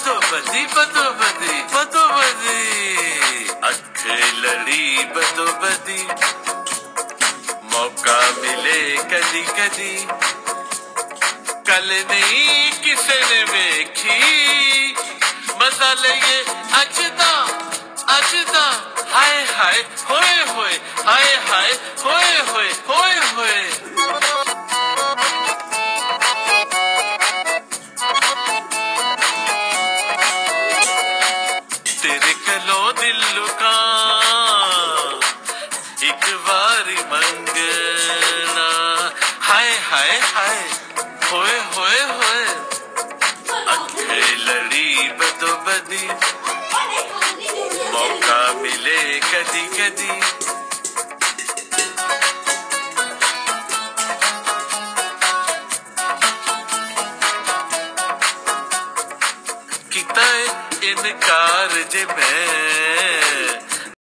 बदो बदी बदो बदी अख लड़ी बदो बदी मौका मिले कदी कदी कल नहीं किसे ने वेखी मजा लइए अजदा अजदा हाय हाय होए होए हाय हाय होए होए होए होए तेरे कलो दिल लुका एक बारी मंगना हाय हाय हाय होए होए होए अखे लड़ी बदो बदी मौका मिले कदी कदी किता इनकार जे मैं